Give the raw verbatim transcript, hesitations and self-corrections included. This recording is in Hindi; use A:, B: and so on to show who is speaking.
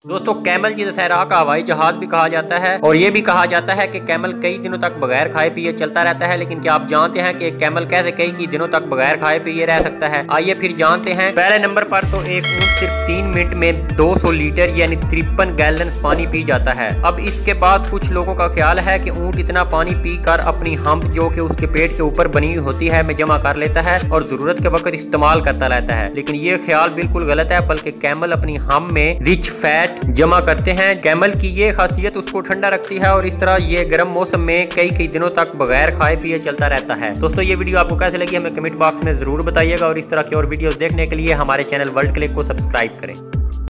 A: दोस्तों कैमल जी दशहरा का हवाई जहाज भी कहा जाता है और ये भी कहा जाता है कि कैमल कई दिनों तक बगैर खाए पिए चलता रहता है। लेकिन क्या आप जानते हैं कि कैमल कैसे कई कई दिनों तक बगैर खाए पिए रह सकता है? आइए फिर जानते हैं। पहले नंबर पर तो एक ऊंट सिर्फ तीन मिनट में दो सौ लीटर यानी तिरपन गैलन पानी पी जाता है। अब इसके बाद कुछ लोगों का ख्याल है कि ऊंट इतना पानी पी कर अपनी हम्प जो कि उसके पेट के ऊपर बनी हुई होती है में जमा कर लेता है और जरूरत के वक्त इस्तेमाल करता रहता है। लेकिन ये ख्याल बिल्कुल गलत है, बल्कि कैमल अपनी हम्प में रिच फैट जमा करते हैं। कैमल की ये खासियत उसको ठंडा रखती है और इस तरह ये गर्म मौसम में कई कई दिनों तक बगैर खाए पिए चलता रहता है। दोस्तों ये वीडियो आपको कैसे लगी हमें कमेंट बॉक्स में जरूर बताइएगा और इस तरह की और वीडियोस देखने के लिए हमारे चैनल वर्ल्ड क्लिक को सब्सक्राइब करें।